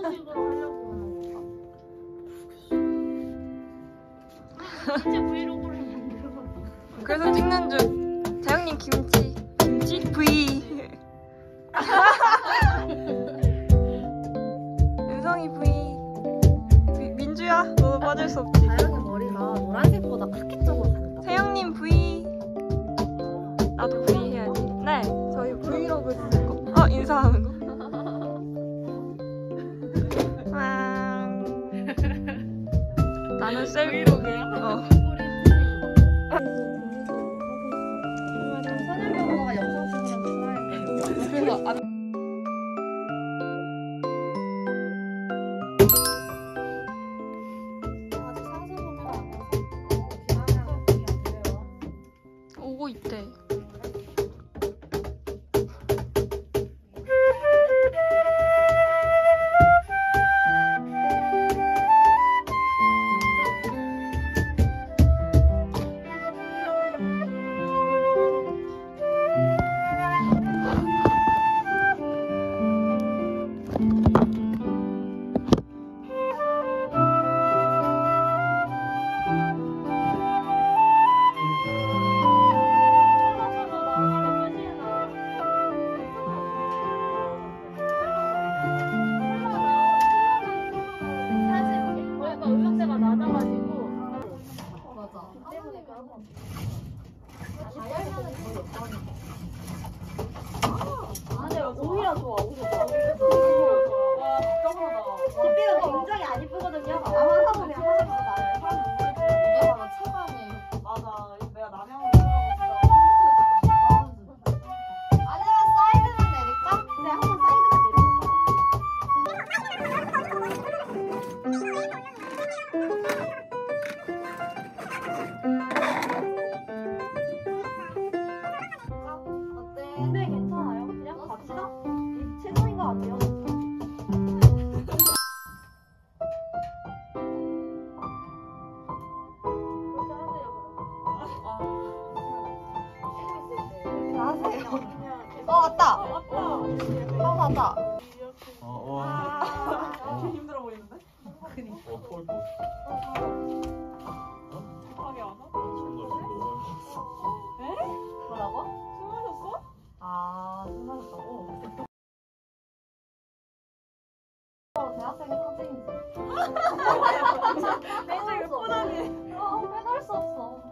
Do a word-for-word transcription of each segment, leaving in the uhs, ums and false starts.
식으로 하려고 진짜 브이로그를 만들어. 그래서 찍는 중. 자영님 김치. 김치 V. 은성이 V. 민주야, 너 빠질 수 없지. 자영이 머리가 노란색보다 카키쪽으로 가니까. 세영님 V. 나도 V 해야지. 네, 저희 브이로그 찍을 거. 어, 인사하는 거. 왕. 나는 셀 브이로그야. 어. 선율병원가 영상 찍는 좋아해. 그래서 안. 오고 있대. 오히려 좋아, 오히려 좋아. 와, 진짜 굉장히 안 이쁘거든요. 아마 사도 그냥 하는 거다. 내가 체감해. 맞아, 내가 남양으로 아니면 사이드만 내릴까? 네, 한번 사이드만 내려볼까? 어때? 근데 괜찮아요? 그냥 갑시다. 최선인 것 같아요. 어 왔다. 어 왔다. 어, 와. 아, 어. 힘들어 보이는데? 그니. 어, 털 거. 급하게 와서? 정말 너무 에? 뭐라고? 술 마셨어? 아, 술 마셨다고? 어, 대학생의 상징이지. 빼놓을 수 없어. 어, 빼놓을 수 없어.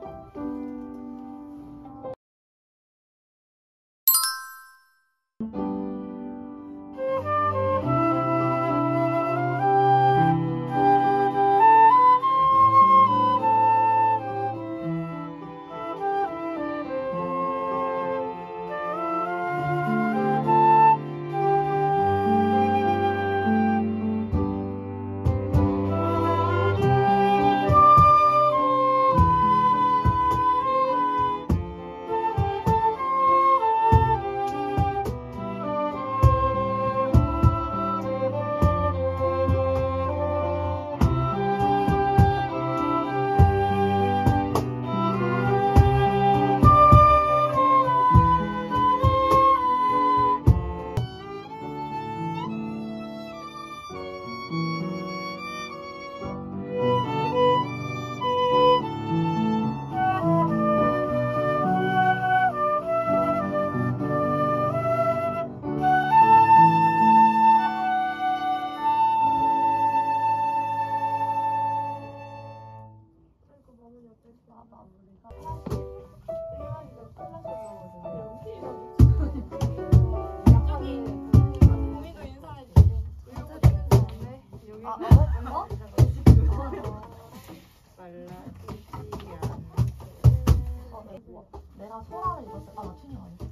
내가 소라를 입었을 아, 나 춘이 아니야.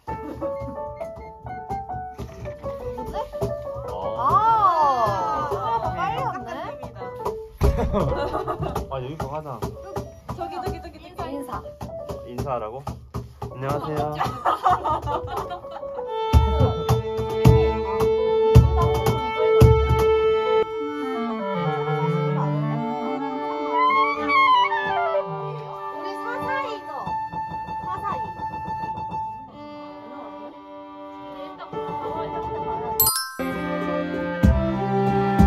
뭐지? 아, 소라가 빨리 왔네. 아, 여기서 하자. 저기 저기 저기 인사 인사. 인사하라고? 안녕하세요. 일단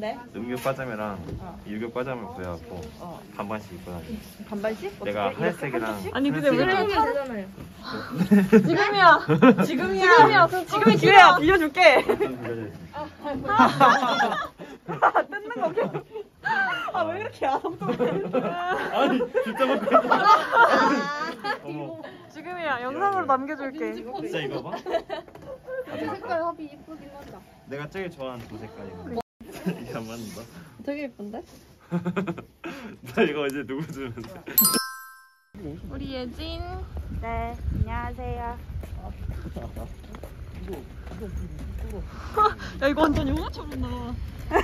뭔데? 음교 과자매랑 어. 일교 과자매 구해갖고 어. 반반씩 입고 다니. 반반씩? 내가 어떻게? 하얀색이랑 아니, 근데 왜 푸른색이랑 이렇게 되잖아요. 지금이야. 지금이야. 지금이야. 그 지금이 기회야. 빌려줄게. 좀 빌려줘 있어. 뜯는 거 그냥. 아, 왜 이렇게 아성통해? 아니 진짜 먹고 있어. 어머 지금이야. 영상으로 남겨줄게. 진짜 이거 봐. 색깔 합이 이쁘긴 하다. 내가 제일 좋아하는 두 색깔이네. 이게 안 맞는다. 되게 예쁜데? 나 이거 이제 누구 주면 돼? 우리 예진. 네, 안녕하세요. 야, 이거 완전 영화처럼 나와.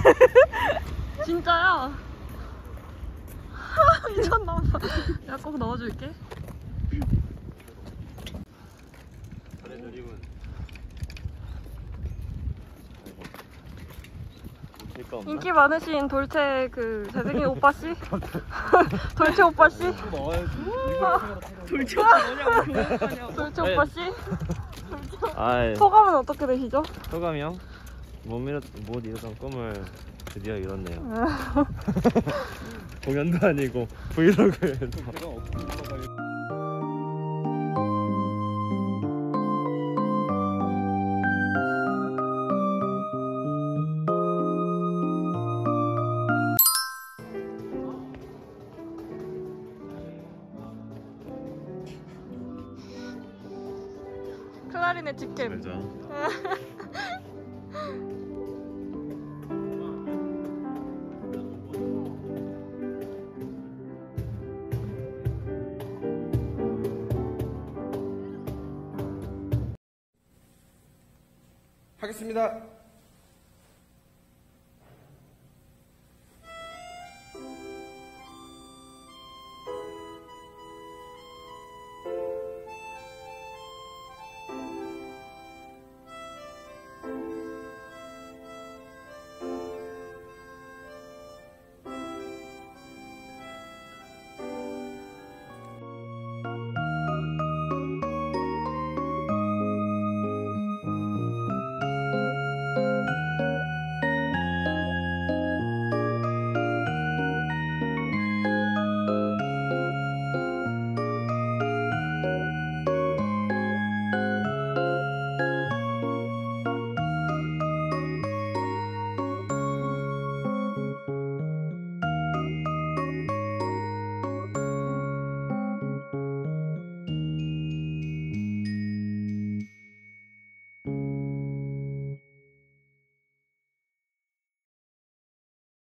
진짜야. 미쳤나 봐. 야, 꼭 넣어줄게. 잘해드리군. 아이고. 없나? 인기 많으신 돌체 그 잘생긴 오빠 씨? 돌체 오빠 씨? 돌체 뭐냐고. 돌체 오빠 씨? 아이 소감은 어떻게 되시죠? 소감이요? 못 이뤘 못 이뤘던 꿈을 드디어 이뤘네요. 공연도 아니고 브이로그에서. 클라리넷 직캠. 맞아. 하겠습니다.